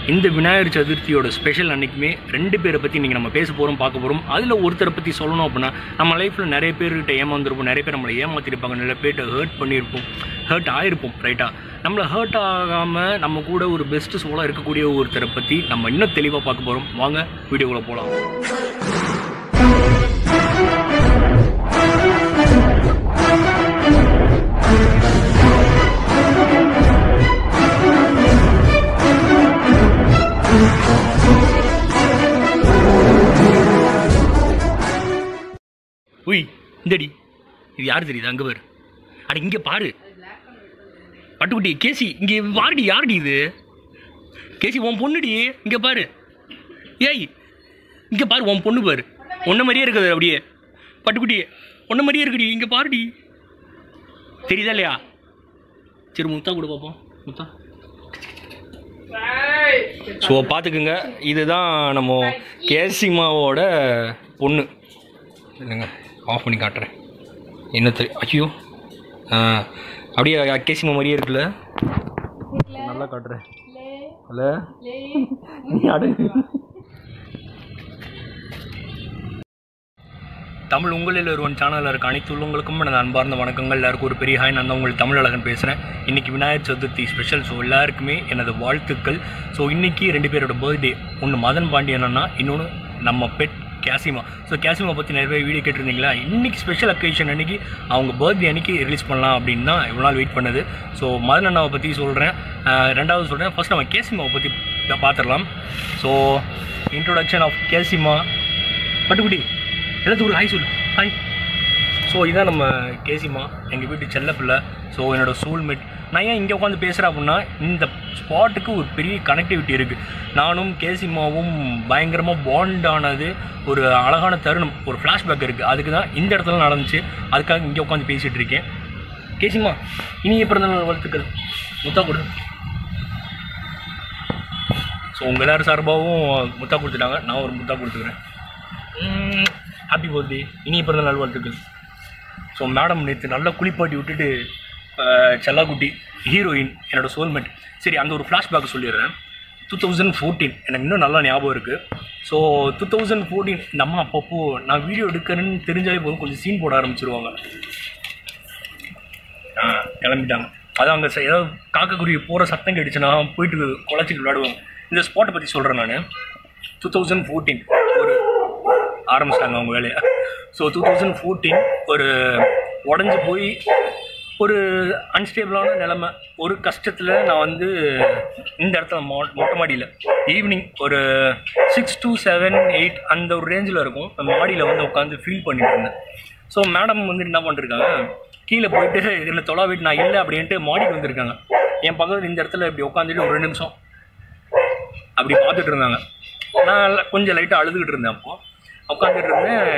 இந்த விநாயகர் சதுர்த்தியோட ஸ்பெஷல் அன்றைக்குமே 2 பேரை பற்றி இன்றைக்கி நம்ம பேச போகிறோம் பார்க்க போகிறோம். அதில் ஒருத்தரை பற்றி சொல்லணும் அப்படின்னா, நம்ம லைஃப்பில் நிறைய பேர்கிட்ட ஏமாந்துருப்போம், நிறைய பேர் நம்மளை ஏமாற்றிருப்பாங்க, நிறைய பேர்கிட்ட ஹர்ட் ஆகிருப்போம். ரைட்டாக நம்மளை ஹர்ட் ஆகாமல் நம்ம கூட ஒரு பெஸ்ட்டு சோலாக இருக்கக்கூடிய ஒருத்தரை பற்றி நம்ம இன்னும் தெளிவாக பார்க்க போகிறோம். வாங்க வீடியோக்குள்ளே போகலாம். உய் இந்தடி, இது யார் தெரியுது? அங்கே பாரு, அட இங்கே பாரு பட்டுக்குட்டி. கேசி இங்கே வாடி, யாருடி இது? கேசி உன் பொண்ணுடி, இங்கே பாரு. ஏய் இங்கே பாரு, உன் பொண்ணு பாரு, ஒன்றை மாதிரியே இருக்குது. அப்படியே பட்டுக்குட்டி ஒன்றை மாதிரியே இருக்குடி, இங்கே பாருடி. தெரியுதா இல்லையா? சரி முத்தா கூட பார்ப்போம். முத்தா ஸோ பார்த்துக்குங்க, இதுதான் நம்ம கேசிமாவோட பொண்ணு. இல்லைங்க, ஆஃப் பண்ணி காட்டுறேன். என்ன தெரியும்? ஐயோ அப்படியே கேசிமா மாதிரியே இருக்குல்ல, நல்லா காட்டுறேன். இல்லை நீ அடங்கு. தமிழ் உங்களில் ஒருவன் சேனலில் இருக்க அனைத்து உள்ளவங்களுக்கும் எனது அன்பார்ந்த வணக்கங்கள். எல்லாருக்கும் ஒரு பெரிய ஹாய். நான் தான் உங்கள் தமிழழகன் பேசுகிறேன். இன்றைக்கி விநாயகர் சதுர்த்தி ஸ்பெஷல். ஸோ எல்லாருக்குமே எனது வாழ்த்துக்கள். ஸோ இன்றைக்கி 2 பேரோட பர்த்டே. ஒன்று மதன் பாண்டியன் அண்ணா, இன்னொன்று நம்ம பெட் கேசிமா. ஸோ கேசிமா பற்றி நிறைய பேர் வீடியோ கேட்டிருந்தீங்களா? இன்றைக்கி ஸ்பெஷல் அக்கேஷன் அன்றைக்கி, அவங்க பர்த்டே அன்றைக்கி ரிலீஸ் பண்ணலாம் அப்படின்னு தான் இவ்வளோ நாள் வெயிட் பண்ணது. ஸோ மதன் அண்ணாவை பற்றி சொல்கிறேன், ரெண்டாவது சொல்கிறேன். ஃபர்ஸ்ட் நம்ம கேசிமாவை பற்றி பார்த்துடலாம். So introduction of Kesima. பட்டுக்குட்டி எல்லாத்துக்கும் ஒரு ஹாய் சொல்லு. ஹாய். ஸோ இதான் நம்ம கேசிமா, எங்கள் வீட்டு செல்லப்பிள்ளை. ஸோ என்னோடய சோல்மேட். நான் ஏன் இங்கே உட்காந்து பேசுகிறேன் அப்படின்னா, இந்த ஸ்பாட்டுக்கு ஒரு பெரிய கனெக்டிவிட்டி இருக்குது. நானும் கேசிமாவும் பயங்கரமாக பாண்ட் ஆனது ஒரு அழகான தருணம், ஒரு ஃப்ளாஷ்பேக் இருக்குது. அதுக்கு தான் இந்த இடத்துல நடந்துச்சு. அதுக்காக இங்கே உட்காந்து பேசிகிட்டு இருக்கேன். கேசிமா, இனிய பிறந்தநாள் வாழ்த்துக்கள். முத்தா கொடு. ஸோ உங்கள் எல்லாரும் சார்பாகவும் முத்தா கொடுத்துட்டாங்க, நான் ஒரு முத்தா கொடுத்துக்கிறேன். ஹாப்பி பர்த்டே, இனிய பிறந்தநாள் வாழ்த்துக்கள். ஸோ மேடம் நேற்று நல்லா குளிப்பாட்டி விட்டுட்டு, செல்லாக்குட்டி ஹீரோயின் என்னோடய சோல்மேட். சரி, அந்த ஒரு ஃப்ளாஷ்பேக் சொல்லிடுறேன். 2014 எனக்கு இன்னும் நல்லா ஞாபகம் இருக்குது. ஸோ 2014 இந்த அம்மா அப்பப்போ நான் வீடியோ எடுக்கிறேன்னு தெரிஞ்சாலே போதும் கொஞ்சம் சீன் போட ஆரம்பிச்சிருவாங்க. கிளம்பிட்டாங்க. அதான் அங்கே ஏதாவது காக்கக்குருவி போகிற சத்தம் கேட்டுச்சுன்னா போயிட்டு குழச்சிட்டு விளையாடுவாங்க. இந்த ஸ்பாட்டை பற்றி சொல்கிறேன் நான். 2014 ஒரு ஆரம்பிச்சிட்டாங்க அவங்க வேலையை. ஸோ 2014 ஒரு உடஞ்சி போய் ஒரு அன்ஸ்டேபிளான நிலமை, ஒரு கஷ்டத்தில் நான் வந்து இந்த இடத்துல மொட்டை மாடியில் ஈவினிங் ஒரு 6 to 7, 8 அந்த ஒரு ரேஞ்சில் இருக்கும். மாடியில் வந்து உட்காந்து ஃபீல் பண்ணிட்டு இருந்தேன். ஸோ மேடம் வந்து என்ன பண்ணிருக்காங்க, கீழே போயிட்டு இதில் தொலை வீட்டு நான் இல்லை அப்படின்ட்டு மாடிக்கு வந்திருக்காங்க. என் பக்கத்தில் இந்த இடத்துல இப்படி உட்காந்துட்டு ஒரு 2 நிமிஷம் அப்படி பார்த்துட்டு இருந்தாங்க. நான் கொஞ்சம் லைட்டாக அழுதுகிட்டு இருந்தேன். அப்போது உட்காந்துட்டு இருந்தேன்,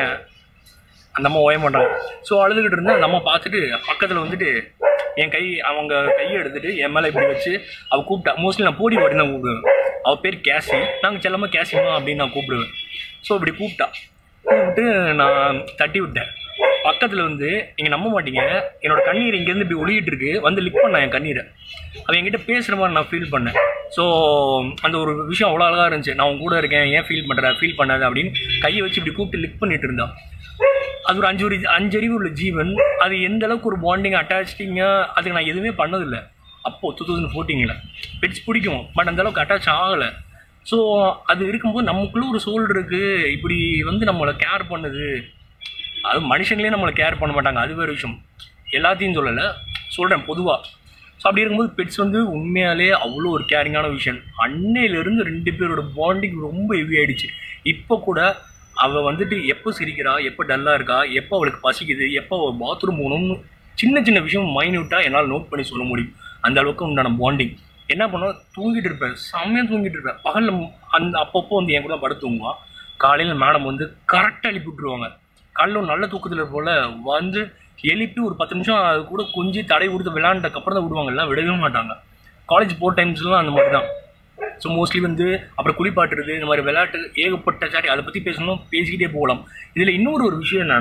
அந்த அம்மா ஓய மாட்டாங்க. ஸோ அழுதுகிட்டு இருந்தேன். அந்த அம்மா பார்த்துட்டு பக்கத்தில் வந்துட்டு என் அவங்க கையை எடுத்துகிட்டு என் மேலே இப்படி வச்சு அவள் கூப்பிட்டா. மோஸ்ட்லி நான் போடி வாட்டி தான் கூப்பிடுவேன். அவள் பேர் கேசி, நாங்கள் செல்லமாக கேசிமா அப்படின்னு நான் கூப்பிடுவேன். ஸோ இப்படி கூப்பிட்டு நான் தட்டி விட்டேன். பக்கத்தில் வந்து நீங்கள் நம்ப மாட்டீங்க, என்னோடய கண்ணீர் இங்கேருந்து இப்படி ஒளிகிட்டு இருக்கு, வந்து லிக் பண்ணேன் என் கண்ணீரை. அவன் என்கிட்ட பேசுகிற மாதிரி நான் ஃபீல் பண்ணேன். ஸோ அந்த ஒரு விஷயம் அவ்வளோ அழகாக இருந்துச்சு. நான் உன் கூட இருக்கேன், ஏன் ஃபீல் பண்ணாது அப்படின்னு கையை வச்சு இப்படி கூப்பிட்டு லிக் பண்ணிட்டு இருந்தான். அது ஒரு அஞ்சறிவு உள்ள ஜீவன். அது எந்த அளவுக்கு ஒரு பாண்டிங் அட்டாச்சிங்காக, அதுக்கு நான் எதுவுமே பண்ணதில்லை அப்போது 2014. பெட்ஸ் பிடிக்கும், பட் அந்தளவுக்கு அட்டாச் ஆகலை. ஸோ அது இருக்கும்போது நமக்குள்ளே ஒரு சோல் இருக்குது, இப்படி வந்து நம்மளை கேர் பண்ணுது. அது மனுஷங்களே நம்மளை கேர் பண்ண மாட்டாங்க, அது வேறு விஷயம். எல்லாத்தையும் சொல்லலை, சொல்கிறேன் பொதுவாக. ஸோ அப்படி இருக்கும்போது பெட்ஸ் வந்து உண்மையாலே அவ்வளோ ஒரு கேரிங்கான விஷயம். அன்னையிலேருந்து 2 பேரோட பாண்டிங் ரொம்ப ஹெவி ஆகிடுச்சு. இப்போ கூட அவள் வந்துட்டு எப்போ சிரிக்கிறா, எப்போ டல்லாக இருக்கா, எப்போ அவளுக்கு பசிக்குது, எப்போ அவள் பாத்ரூம் போகணும்னு சின்ன சின்ன விஷயம் மைன்யூட்டாக என்னால் நோட் பண்ணி சொல்ல முடியும். அந்த அளவுக்கு உண்டான பாண்டிங். என்ன பண்ணுவோம், தூங்கிட்டு இருப்பேன், செம்மையாக தூங்கிட்டு இருப்பேன். பகலில் அப்பப்போ வந்து என் கூட படுத்து தூங்குவான். காலையில் மேடம் வந்து கரெக்டாக எழுப்பி விட்டுருவாங்க. காலையில் ஒரு நல்ல தூக்கத்தில் போல் வந்து எழுப்பி ஒரு 10 நிமிஷம் அது கூட கொஞ்சம் தடை கொடுத்து விளையாண்டதுக்கப்புறம் தான் விடுவாங்கல்ல, விடவே மாட்டாங்க. காலேஜ் போகிற டைம்ஸ்லாம் அந்த மாதிரி தான். ஸோ மோஸ்ட்லி வந்து அப்புறம் குளிப்பாட்டுறது, இந்த மாதிரி விளையாட்டு ஏகப்பட்ட சாட்டி, அதை பற்றி பேசணும், பேசிக்கிட்டே போகலாம். இதில் இன்னொரு விஷயம் என்னென்னா,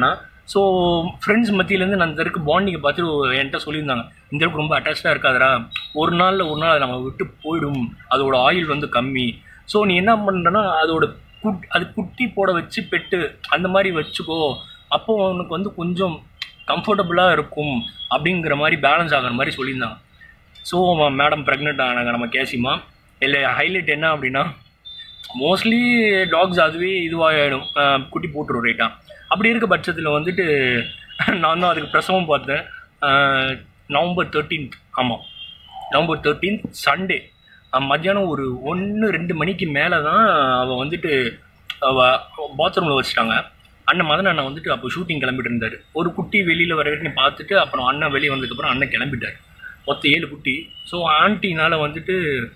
ஸோ ஃப்ரெண்ட்ஸ் மத்தியிலேருந்து நான் இந்த இருக்க பாண்டிங்கை பார்த்துட்டு என்கிட்ட சொல்லியிருந்தாங்க, இந்த அளவுக்கு ரொம்ப அட்டாச்சாக இருக்காதரா, ஒரு நாள் அதை நம்ம விட்டு போயிடும், அதோட ஆயில் வந்து கம்மி. ஸோ நீ என்ன பண்ணுறன்னா அது குட்டி போட வச்சு பெட்டு அந்த மாதிரி வச்சுக்கோ, அப்போ உனக்கு வந்து கொஞ்சம் கம்ஃபர்டபுளாக இருக்கும் அப்படிங்கிற மாதிரி பேலன்ஸ் ஆகிற மாதிரி சொல்லியிருந்தாங்க. ஸோ மேடம் ப்ரெக்னென்ட் ஆனாங்க நம்ம கேசிமா. இல்லை ஹைலைட் என்ன அப்படின்னா, மோஸ்ட்லி டாக்ஸ் அதுவே இதுவாகிடும், குட்டி போட்டுரும் ரைட்டாக. அப்படி இருக்க பட்சத்தில் வந்துட்டு நான் தான் அதுக்கு பிரசவம் பார்த்தேன். நவம்பர் 13th, ஆமாம் நவம்பர் 13th சண்டே மத்தியானம் ஒரு 1-2 மணிக்கு மேலே தான் அவள் வந்துட்டு பாத்ரூமில் வச்சுட்டாங்க. அண்ணன் மதன் அண்ணன் வந்துட்டு அப்போ ஷூட்டிங் கிளம்பிட்டு இருந்தார். ஒரு குட்டி வெளியில் வர வரைக்கும் பார்த்துட்டு அப்புறம் அண்ணன் வெளியே வந்ததுக்கப்புறம் அண்ணன் கிளம்பிட்டார். மொத்தம் 7 குட்டி. ஸோ ஆண்டினால் வந்துட்டு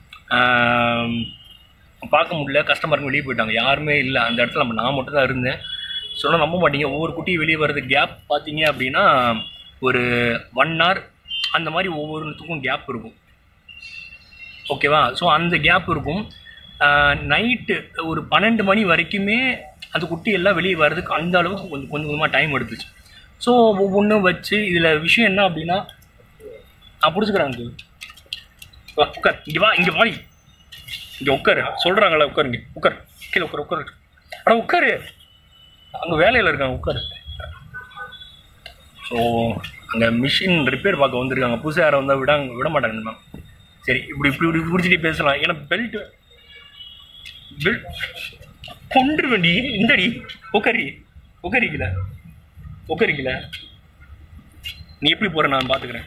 பார்க்க முடியல, கஸ்டமருங்க வெளியே போயிட்டாங்க, யாருமே இல்லை அந்த இடத்துல. நான் மட்டும் தான் இருந்தேன். சொன்னால் நம்ப மாட்டீங்க, ஒவ்வொரு குட்டியும் வெளியே வர்றது கேப் பார்த்தீங்க அப்படின்னா ஒரு 1 hour அந்த மாதிரி ஒவ்வொருத்துக்கும் கேப் இருக்கும், ஓகேவா? ஸோ அந்த கேப் இருக்கும். நைட்டு ஒரு 12 மணி வரைக்குமே அந்த குட்டி எல்லாம் வெளியே வர்றதுக்கு அந்த அளவுக்கு கொஞ்சம் கொஞ்சமாக டைம் எடுத்துச்சு. ஸோ ஒவ்வொன்றும் வச்சு இதில் விஷயம் என்ன அப்படின்னா, நான் பிடிச்சிக்கிறேன், உட்கார், இங்கே வா, இங்கே வாடி, இங்கே உட்காரு, சொல்கிறாங்களா உட்காருங்க, உட்கார், கீழே உட்காரு, ஆனால் உட்காரு, அங்கே வேலையில் இருக்காங்க, உட்காரு. ஸோ அங்கே மிஷின் ரிப்பேர் பார்க்க வந்திருக்காங்க, புதுசாக யாரை வந்தால் விட மாட்டாங்க மேம். சரி, இப்படி பிடிச்சிட்டே பேசலாம். ஏன்னா பெல்ட் கொண்டுருவேண்டி, இந்தடி உட்காரிக்கல, நீ எப்படி போகிற நான் பார்த்துக்கிறேன்,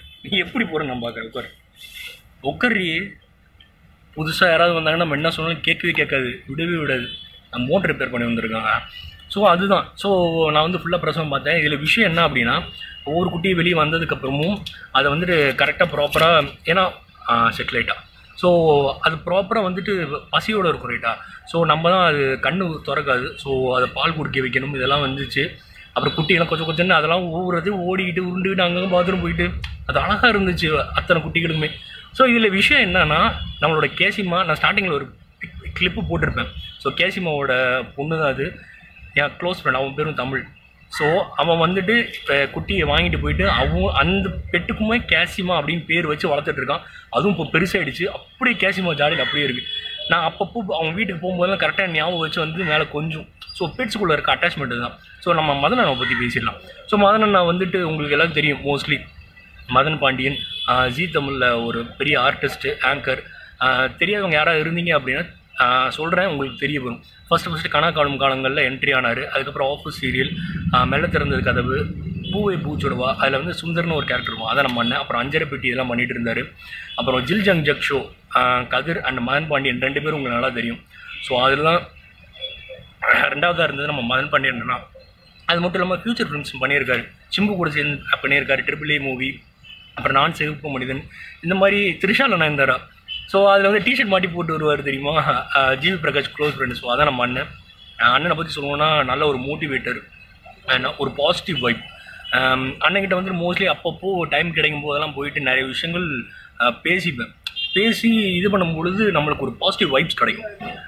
உட்காரி. புதுசாக யாராவது வந்தாங்கன்னா நம்ம என்ன சொன்னாலும் கேட்கவே கேட்காது, விடவே விடாது. நான் மோட்டர் ரிப்பேர் பண்ணி வந்திருக்காங்க. ஸோ அதுதான். ஸோ நான் வந்து ஃபுல்லாக பிரசவம் பார்த்தேன். இதில் விஷயம் என்ன அப்படின்னா, ஒவ்வொரு குட்டியும் வெளியே வந்ததுக்கப்புறமும் அதை வந்துட்டு கரெக்டாக ப்ராப்பராக, ஏன்னா செட்டில் ஆகிட்டா, ஸோ அது ப்ராப்பராக வந்துட்டு பசியோடு இருக்கும் ரைட்டா. ஸோ நம்ம தான் அது கண்ணு திறக்காது, ஸோ அதை பால் குடிக்க வைக்கணும், இதெல்லாம் வந்துச்சு. அப்புறம் குட்டியெல்லாம் கொஞ்சம் அதெல்லாம் ஒவ்வொரு ஓடிக்கிட்டு உருண்டுக்கிட்டு அங்கங்கே பாத்ரூம் போயிட்டு அது அழகாக இருந்துச்சு அத்தனை குட்டிகளுக்குமே. ஸோ இதில் விஷயம் என்னன்னா, நம்மளோட கேசிமா, நான் ஸ்டார்டிங்கில் ஒரு கிளிப்பு போட்டிருப்பேன். ஸோ கேசிமாவோட பொண்ணு தான் அது, என் க்ளோஸ் ஃப்ரெண்ட், அவன் பேரும் தமிழ். ஸோ அவன் வந்துட்டு இப்போ குட்டியை வாங்கிட்டு போயிட்டு அந்த பெட்டுக்குமே கேசிமா அப்படின்னு பேர் வச்சு வளர்த்துட்ருக்கான். அதுவும் இப்போ பெருசாகிடுச்சு, அப்படியே கேசிமா ஜாடியில் அப்படியே இருக்குது. நான் அப்பப்போ அவன் வீட்டுக்கு போகும்போதெல்லாம் கரெக்டாக ஞாபகம் வச்சு வந்து மேலே கொஞ்சம். ஸோ பெட்ஸுக்குள்ளே இருக்க அட்டாச்மெண்ட்டு தான். ஸோ நம்ம மதன் அண்ணாவை பற்றி பேசிடலாம். ஸோ மதன் அண்ணா வந்துட்டு உங்களுக்கு எல்லாம் தெரியும், மோஸ்ட்லி மதன் பாண்டியன் ஜீ தமிழில் ஒரு பெரிய ஆர்டிஸ்ட்டு, ஆங்கர். தெரியாதவங்க யாராவது இருந்தீங்க அப்படின்னா சொல்கிறேன், உங்களுக்கு தெரிய வரும். ஃபஸ்ட்டு கனா காணும் காலங்களில் என்ட்ரி ஆனார். அதுக்கப்புறம் ஆஃபீஸ் சீரியல், மெல்ல திறந்தது கதவு, பூவை பூச்சுடுவா, அதில் வந்து சுந்தர்னு ஒரு கேரக்டர் இருக்கும், அதை நம்ம அண்ணன். அப்புறம் அஞ்சரை பெட்டி இதெல்லாம் பண்ணிகிட்டு இருந்தார். அப்புறம் ஜில் ஜங் ஜக் ஷோ, கதிர் அண்ட் மதன் பாண்டியன் 2 பேரும் உங்களுக்கு நல்லா தெரியும். ஸோ அதெல்லாம் 2வதாக இருந்தது நம்ம மதன் பாண்டியன்னா. அது மட்டும் இல்லாமல் ஃபியூச்சர் ஃபிலிம்ஸ் பண்ணியிருக்காரு, சிம்பு கூட சேர்ந்து பண்ணியிருக்காரு, AAA மூவி, அப்புறம் நான் சிவப்பு மனிதன், இந்த மாதிரி த்ரிஷால் அண்ணா இருந்தாரா. ஸோ அதில் வந்து டிஷர்ட் மாட்டி போட்டு வருவார் தெரியுமா, GV Prakash close friend. So அதான் நம்ம அண்ணனை பற்றி சொல்லணும்னா நல்ல ஒரு மோட்டிவேட்டர், ஒரு பாசிட்டிவ் வைப். அண்ணன்கிட்ட வந்து மோஸ்ட்லி அப்பப்போ டைம் கிடைக்கும் போதெல்லாம் போயிட்டு நிறைய விஷயங்கள் பேசி இது பண்ணும் பொழுது நம்மளுக்கு ஒரு பாசிட்டிவ் வைப்ஸ் கிடைக்கும்.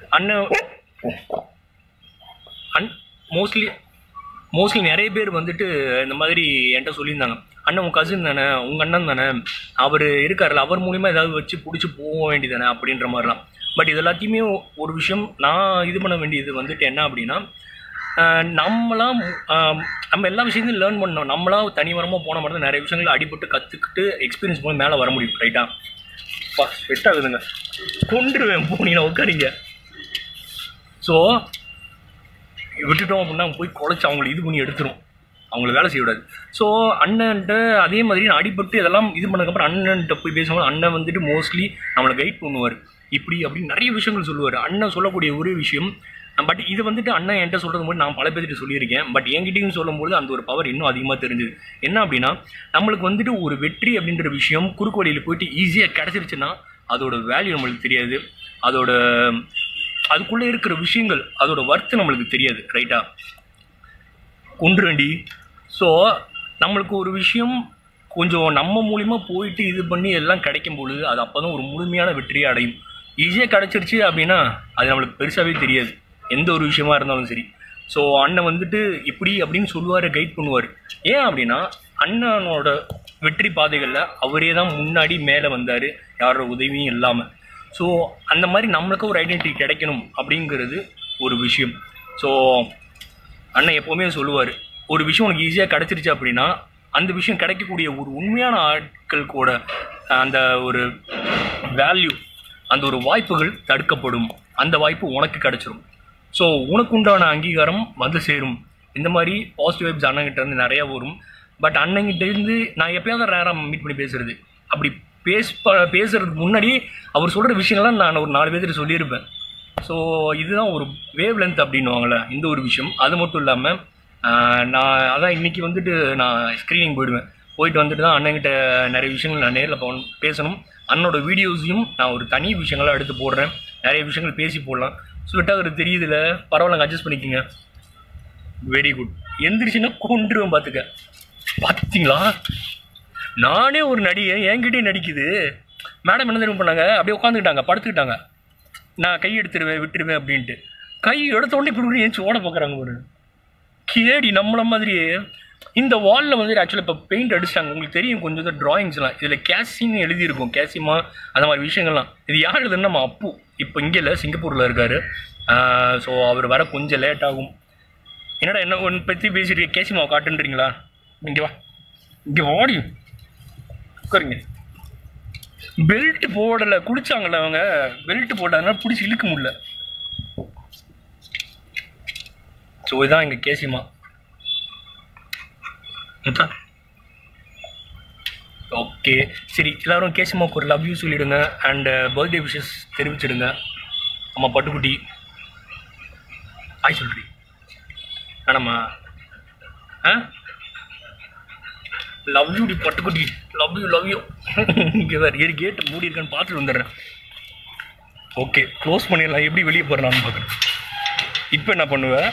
மோஸ்ட்லி நிறைய பேர் வந்துட்டு இந்த மாதிரி என்கிட்ட சொல்லியிருந்தாங்க, அண்ணன் உங்கள் கசின் தானே, உங்கள் அண்ணன் தானே, அவர் இருக்கார்ல, அவர் மூலிமா ஏதாவது வச்சு பிடிச்சி போக வேண்டியதானே அப்படின்ற மாதிரிலாம். பட் இது எல்லாத்தையுமே ஒரு விஷயம் நான் இது பண்ண வேண்டியது வந்துட்டு என்ன அப்படின்னா, நம்ம எல்லா விஷயத்தையும் லேர்ன் பண்ணோம். நம்மளாம் தனிமரமாக போன மாதிரி தான் நிறைய விஷயங்கள் அடிபட்டு கற்றுக்கிட்டு எக்ஸ்பீரியன்ஸ் போய் மேலே வர முடியும் ரைட்டா. ஸ்வெட் ஆகுதுங்க, கொண்டுருவேன் போனீங்கன்னா உட்காரிங்க. ஸோ விட்டுட்டோம் அப்படின்னா போய் குலைச்சி அவங்களை இது பண்ணி எடுத்துரும், அவங்கள வேலை செய்யக்கூடாது. ஸோ அண்ணன்ட்ட அதே மாதிரி நான் அடிபட்டு இதெல்லாம் இது பண்ணதுக்கப்புறம் அண்ணன்ட்ட போய் பேசும்போது அண்ணன் வந்துட்டு மோஸ்ட்லி நம்மளை கைட் பண்ணுவார், இப்படி அப்படின்னு நிறைய விஷயங்கள் சொல்லுவார். அண்ணன் சொல்லக்கூடிய ஒரு விஷயம், பட் இது வந்துட்டு அண்ணன் என்கிட்ட சொல்கிறது போது நான் பல பேர்கிட்ட சொல்லியிருக்கேன். பட் என்கிட்டையும் சொல்லும்போது அந்த ஒரு பவர் இன்னும் அதிகமாக தெரிஞ்சுது. என்ன அப்படின்னா, நம்மளுக்கு வந்துட்டு ஒரு வெற்றி அப்படின்ற விஷயம் குறுக்கு வழியில் போயிட்டு ஈஸியாக கிடச்சிருச்சுன்னா அதோட வேல்யூ நம்மளுக்கு தெரியாது, அதுக்குள்ளே இருக்கிற விஷயங்கள் அதோட வர்த்து நம்மளுக்கு தெரியாது ரைட்டா. கொண்டு வேண்டி. ஸோ நம்மளுக்கு ஒரு விஷயம் கொஞ்சம் நம்ம மூலிமா போயிட்டு இது பண்ணி எல்லாம் கிடைக்கும் பொழுது அது அப்போ தான் ஒரு முழுமையான வெற்றியை அடையும். ஈஸியாக கிடச்சிருச்சு அப்படின்னா அது நம்மளுக்கு பெருசாகவே தெரியாது, எந்த ஒரு விஷயமா இருந்தாலும் சரி. ஸோ அண்ணன் வந்துட்டு இப்படி அப்படின்னு சொல்லுவார், கைட் பண்ணுவார். ஏன் அப்படின்னா அண்ணனோட வெற்றி பாதைகளில் அவரே தான் முன்னாடி மேலே வந்தார், யாரோட உதவியும் இல்லாமல். ஸோ அந்த மாதிரி நம்மளுக்கு ஒரு ஐடென்டிட்டி கிடைக்கணும் அப்படிங்கிறது ஒரு விஷயம். ஸோ அண்ணன் எப்போவுமே சொல்லுவார், ஒரு விஷயம் உனக்கு ஈஸியாக கிடச்சிருச்சு அப்படின்னா அந்த விஷயம் கிடைக்கக்கூடிய ஒரு உண்மையான ஆட்கள் கூட அந்த ஒரு வேல்யூ, அந்த ஒரு வாய்ப்புகள் தடுக்கப்படும், அந்த வாய்ப்பு உனக்கு கிடச்சிரும். ஸோ உனக்கு உண்டான அங்கீகாரம் வந்து சேரும். இந்த மாதிரி பாசிட்டிவ் வைப்ஸ் அண்ணங்கிட்ட இருந்து நிறையா வரும். பட் அண்ணங்கிட்டேருந்து நான் எப்போயாவது ரேராக மீட் பண்ணி பேசுகிறது, அப்படி பேசுகிறதுக்கு முன்னாடி அவர் சொல்கிற விஷயங்கள்லாம் நான் ஒரு 4 பேர்கிட்ட சொல்லியிருப்பேன். ஸோ இதுதான் ஒரு வேவ் லென்த் அப்படின்னுவாங்களே, இந்த ஒரு விஷயம். அது மட்டும் இல்லாமல் நான் அதான் இன்றைக்கி வந்துட்டு நான் ஸ்க்ரீனிங் போயிட்டு வந்துட்டு தான் அண்ணன்கிட்ட நிறைய விஷயங்கள் நான் நேரில் பேசணும். அண்ணனோட வீடியோஸையும் நான் ஒரு தனி விஷயங்களாக எடுத்து போடுறேன், நிறைய விஷயங்கள் பேசி போடலாம். ஸ்வெட்டாக ஒரு தெரியுதுல, பரவாயில்ல, அட்ஜஸ்ட் பண்ணிக்கோங்க. Very good. எந்திரிச்சுன்னா கொண்டுருவேன் பார்த்துக்க. பார்த்தீங்களா, நானே ஒரு நடிகை, என்கிட்டே நடிக்குது. மேடம் என்ன தெரியும் பண்ணாங்க, அப்படியே உட்காந்துக்கிட்டாங்க, படுத்துக்கிட்டாங்க. நான் கை எடுத்துருவேன் விட்டுருவேன் அப்படின்ட்டு. கை எடுத்த உடனே இப்படி ஏஞ்சி ஓட பார்க்குறாங்க. ஒரு கேடி நம்மள மாதிரியே. இந்த வாலில் வந்து ஆக்சுவலாக இப்போ பெயிண்ட் அடிச்சிட்டாங்க. உங்களுக்கு தெரியும் கொஞ்சம் தான் ட்ராயிங்ஸ்லாம் இதில் கேசின்னு எழுதியிருக்கும், கேசிமா அந்த மாதிரி விஷயங்கள்லாம். இது யார் எழுதுன்னு நம்ம அப்பு இப்போ இங்கே இல்லை, சிங்கப்பூரில் இருக்கார். ஸோ அவர் வர கொஞ்சம் லேட் ஆகும். என்னடா என்ன ஒன்று பற்றி பேசிட்டு கேசிமாவை காட்டுன்றீங்களா? இங்கே வா, இங்கே ஓடி உட்காருங்க. பெல்ட் போடலை, குடிச்சாங்கல்ல அவங்க, பெல்ட் போட்டாங்கன்னா பிடிச்சி இழுக்க முடியல. ஸோ இதுதான் எங்கள் கேசிமா. ஓகே சரி, எல்லோரும் கேசிமாவுக்கு ஒரு லவ் யூ சொல்லிவிடுங்க அண்ட் பர்த்டே விஷஸ் தெரிவிச்சிடுங்க. அம்மா பட்டுக்குட்டி ஆய் சொல்கிறீ வேணாம்மா? லவ் யூ டி பட்டுக்குட்டி, லவ் யூ. இங்கே வேறு ஏறி கேட்டு மூடி இருக்கான்னு பார்த்துட்டு வந்துடுறேன். ஓகே க்ளோஸ் பண்ணிடலாம். எப்படி வெளியே போகிறேன்னு பார்க்குறேன். இப்போ என்ன பண்ணுவேன்?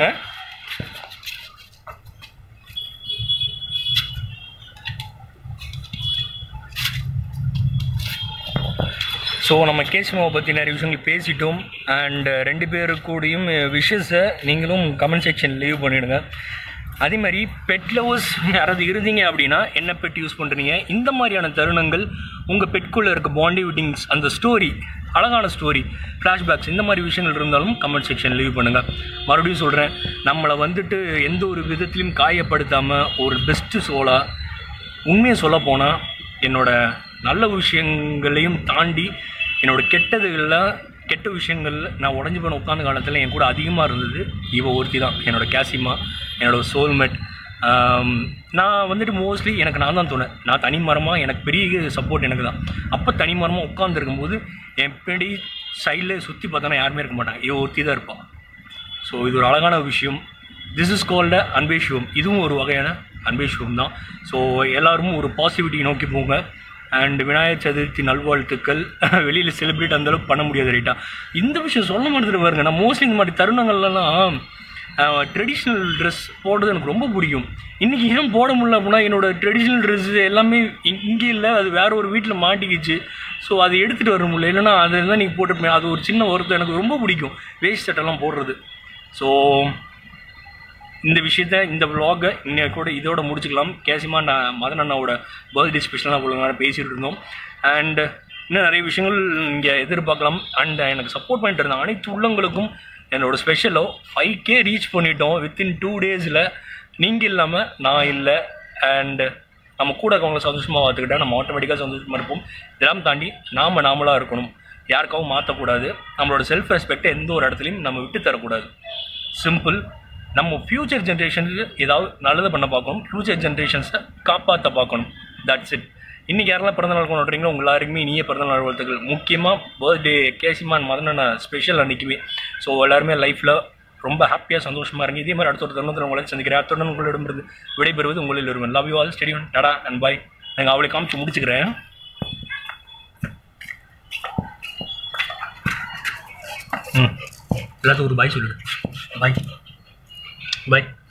ஸோ நம்ம கேசிமாவை பற்றி நிறைய விஷயங்கள் பேசிட்டோம். அண்ட் 2 பேரு கூடயும் விஷஸை நீங்களும் கமெண்ட் செக்ஷன் லீவ் பண்ணிவிடுங்க. அதே மாதிரி பெட் லவர்ஸ் யாராவது இருந்தீங்க அப்படின்னா என்ன பெட் யூஸ் பண்ணுறீங்க, இந்த மாதிரியான தருணங்கள் உங்கள் பெட்குள்ளே இருக்க பாண்டிவிட்டிங்ஸ், அந்த ஸ்டோரி, அழகான ஸ்டோரி, ஃப்ளாஷ்பேக்ஸ், இந்த மாதிரி விஷயங்கள் இருந்தாலும் கமெண்ட் செக்ஷன் லீவ் பண்ணுங்கள். மறுபடியும் சொல்கிறேன், நம்மளை வந்துட்டு எந்த ஒரு விதத்திலையும் காயப்படுத்தாமல் ஒரு பெஸ்ட்டு சோலாக, உண்மையை சொல்ல போனால் என்னோடய நல்ல விஷயங்களையும் தாண்டி என்னோடய கெட்ட விஷயங்கள் நான் உடஞ்சி போன உட்காந்த காலத்தில் என் கூட அதிகமாக இருந்தது இவ ஒருத்தி தான், என்னோடய கேசிமா, என்னோடய சோல்மேட். நான் வந்துட்டு மோஸ்ட்லி எனக்கு நான் தான் தோணேன். நான் தனி மரமாக, எனக்கு பெரிய சப்போர்ட் எனக்கு தான். அப்போ தனி மரமாக உட்காந்துருக்கும்போது என் பின்னாடி சைடில் சுற்றி பார்த்தோன்னா யாருமே இருக்க மாட்டாங்க, இவ ஒருத்தி தான் இருப்பான். ஸோ இது ஒரு அழகான விஷயம். திஸ் இஸ் கால்டு அன்பே சிவம். இதுவும் ஒரு வகையான அன்பே சிவம் தான். ஸோ எல்லோரும் ஒரு பாசிட்டிவிட்டி நோக்கி போங்க. அண்ட் விநாயகர் சதுர்த்தி நல்வாழ்த்துக்கள். வெளியில் செலிப்ரேட் அந்தளவுக்கு பண்ண முடியாது ரைட்டா. இந்த விஷயம் சொல்ல மாட்டேது பாருங்க. நான் மோஸ்ட்லி இந்த மாதிரி தருணங்கள்லாம் ட்ரெடிஷ்னல் ட்ரெஸ் போடுறது எனக்கு ரொம்ப பிடிக்கும். இன்றைக்கி ஏன் போட முடியல அப்படின்னா என்னோடய ட்ரெடிஷ்னல் ட்ரெஸ்ஸு எல்லாமே இங்கே இல்லை, அது வேறு ஒரு வீட்டில் மாட்டிக்கிச்சு. ஸோ அதை எடுத்துகிட்டு வர முடியல, இல்லைனா அதெல்லாம் நீங்கள் போட்டுருப்பேன். அது ஒரு சின்ன வருத்தம். எனக்கு ரொம்ப பிடிக்கும் வேஸ்ட் சட்டெல்லாம் போடுறது. ஸோ இந்த விஷயத்த, இந்த விலாகை இன்னைக்கூட இதோட முடிச்சுக்கலாம். கேசிமா மதன் அண்ணாவோட பர்த்டே ஸ்பெஷலாக ஒழுங்கான பேசிகிட்டு இருந்தோம். அண்ட் இன்னும் நிறைய விஷயங்கள் இங்கே எதிர்பார்க்கலாம். அண்ட் எனக்கு சப்போர்ட் பண்ணிட்டு இருந்த அனைத்து உள்ளங்களுக்கும் என்னோடய ஸ்பெஷலோ 5K ரீச் பண்ணிட்டோம் வித்தின் 2 டேஸில். நீங்கள் இல்லாமல் நான் இல்லை. அண்டு நம்ம கூட இருக்கவங்கள சந்தோஷமாக பார்த்துக்கிட்டா நம்ம ஆட்டோமேட்டிக்காக சந்தோஷமாக இருப்போம். இதெல்லாம் தாண்டி நாமளாக இருக்கணும், யாருக்காகவும் மாற்றக்கூடாது. நம்மளோட செல்ஃப் ரெஸ்பெக்டை எந்த ஒரு இடத்துலையும் நம்ம விட்டு தரக்கூடாது. சிம்பிள். நம்ம ஃப்யூச்சர் ஜென்ரேஷனுக்கு ஏதாவது நல்லதை பண்ண பார்க்கணும், ஃப்யூச்சர் ஜென்ரேஷன்ஸை காப்பாற்ற பார்க்கணும். That's it. இன்றைக்கி யாரெல்லாம் பிறந்தநாள் கொண்டாடுறீங்களோ உங்கள் எல்லாருக்குமே இனிய பிறந்தநாள் வாழ்த்துக்கள். முக்கியமாக பர்த்டே கேசிமான் மதன் ஸ்பெஷல் அன்றைக்குமே. ஸோ எல்லாருமே லைஃப்பில் ரொம்ப ஹாப்பியாக சந்தோஷமாக இருங்க. இதே மாதிரி அடுத்த ஒரு தருணத்தில் உங்களை சந்திக்கிறேன். அடுத்த உங்களிடமிருந்து விடைபெறுவது உங்களில் ஒருவன். Love you all. Stay tune. Tata and bye. நாங்கள் அவளை காமிச்சு முடிச்சுக்கிறேன். எல்லாத்துக்கும் ஒரு பாய் சொல்லிடு. பாய் பாய்.